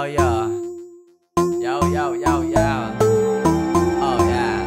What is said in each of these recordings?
Yo yo yo yo yo yo. Oh yeah.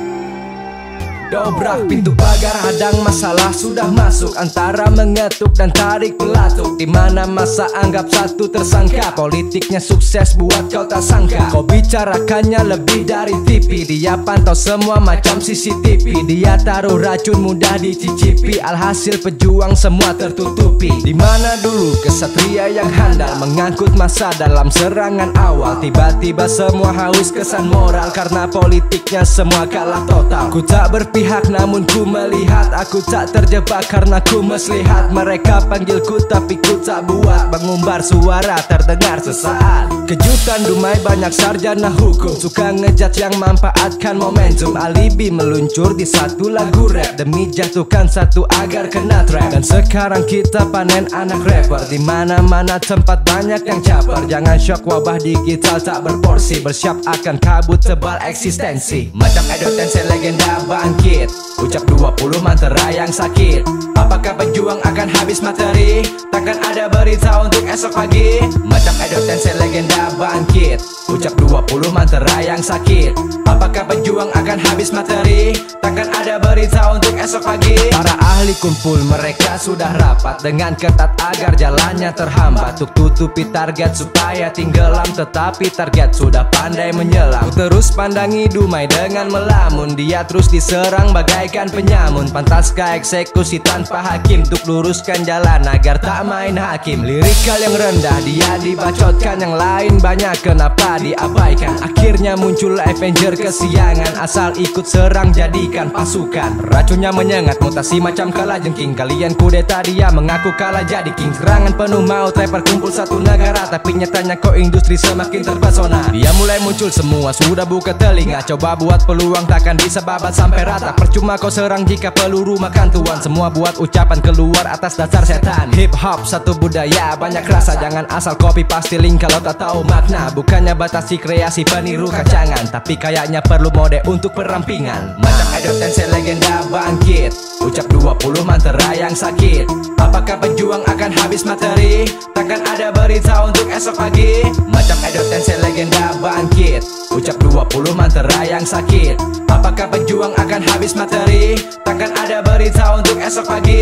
Dobrak pintu pagar hadang masalah sudah masuk, antara mengetuk dan tarik pelatuk. Dimana masa anggap satu tersangka, politiknya sukses buat kau tak sangka. Kau bicarakannya lebih dari TV, dia pantau semua macam CCTV. Dia taruh racun mudah dicicipi, alhasil pejuang semua tertutupi. Dimana dulu kesatria yang handal mengangkut masa dalam serangan awal, tiba-tiba semua haus kesan moral karena politiknya semua kalah total. Ku tak berpihak namun ku melihat, aku tak terjebak karena ku meslihat. Mereka panggilku tapi ku tak buat, mengumbar suara terdengar sesaat. Kejutan dumai banyak sarjana hukum, suka ngejat yang manfaatkan momentum. Alibi meluncur di satu lagu rap demi jatuhkan satu agar kena trap. Dan sekarang kita panen anak rapper, di mana-mana tempat banyak yang caper. Jangan shock wabah digital tak berporsi, bersiap akan kabut tebal eksistensi. Macam edotensi legenda bangkit, ucap 20 mantra yang sakit. Apakah pejuang akan habis materi? Takkan ada berita untuk esok pagi. Macam edotensi legenda bangkit, ucap 20 mantra yang sakit. Apakah pejuang akan habis materi? Takkan ada berita untuk esok pagi. Para ahli kumpul, mereka sudah rapat dengan ketat agar jalannya terhambat. Untuk tutupi target supaya tenggelam, tetapi target sudah pandai menyelam. Terus pandangi dumai dengan melamun, dia terus diserang bagaikan penyamun. Pantaskah eksekusi tanpa hakim untuk luruskan jalan agar tak main hakim? Lirikal yang rendah dia dibacotkan, yang lain banyak kenapa diabaikan. Akhirnya muncul Avenger kesiangan, asal ikut serang jadikan pasukan. Racunnya menyengat mutasi macam kalajengking, kalian kudeta dia mengaku kalah jadi king. Serangan penuh maut, rapper kumpul satu negara, tapi nyatanya kok industri semakin terpesona. Dia mulai muncul semua sudah buka telinga, coba buat peluang takkan bisa babat sampai rata. Percuma kau serang jika peluru makan tuan, semua buat ucapan keluar atas dasar setan. Hip hop satu budaya banyak rasa, jangan asal copy paste link kalau tak tahu makna. Bukannya batasi kreasi peniru kacangan, tapi kayaknya perlu mode untuk perampingan. Macam edotensi legenda bangkit, ucap 20 mantra yang sakit. Apakah pejuang akan habis materi? Takkan ada berita untuk esok pagi. Macam edotensi legenda bangkit, ucap 20 mantra yang sakit. Apakah pejuang akan habis materi? Takkan ada berita untuk esok pagi.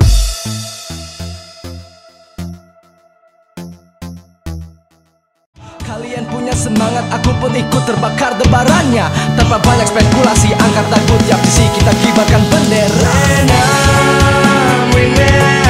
Kalian punya semangat, aku pun ikut terbakar debarannya. Tanpa banyak spekulasi, angkat takut tiap sisi kita kibarkan bendera.